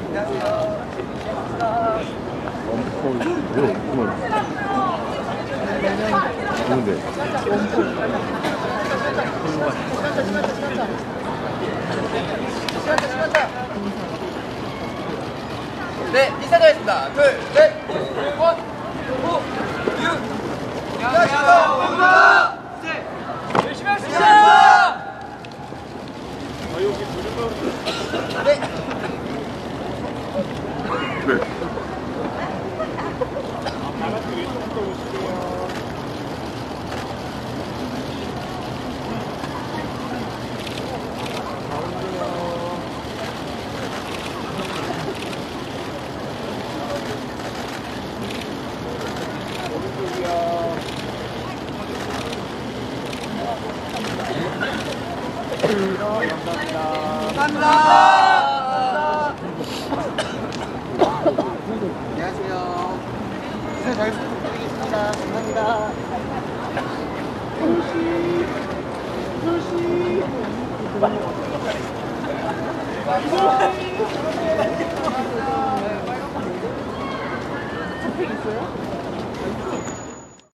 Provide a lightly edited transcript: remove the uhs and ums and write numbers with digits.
원포 이거 정말 좋은데. 네, 인사드리겠습니다. 둘, 셋, 5, 9, 6. 안녕하세요. 반갑습니다. 네, 열심히 하겠습니다. 네. 감사합니다. 안녕하세요. 잘 부탁드리겠습니다. 감사합니다. 조시.